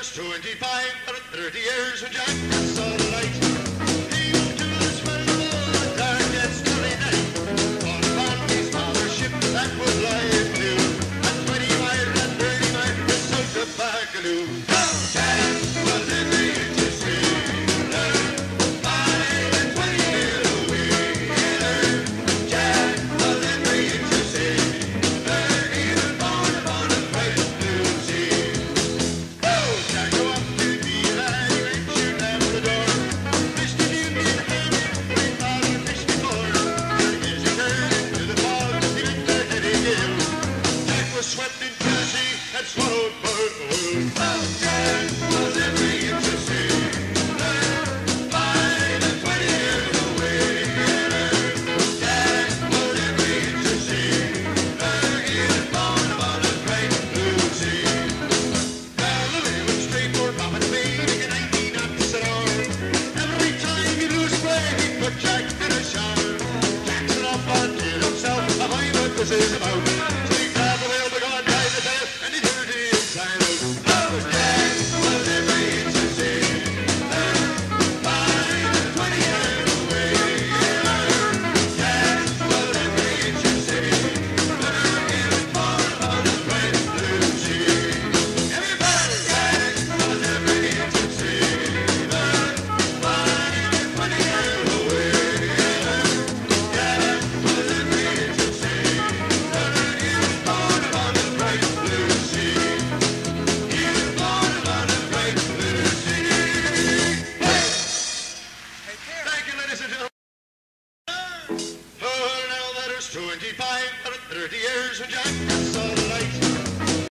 was 25 or 30 years when Jack saw the light. He moved to the swell of a dark and starry night. On bound his father's ship that was lying new. At 20 miles and 30 miles, the south of Baccalieu.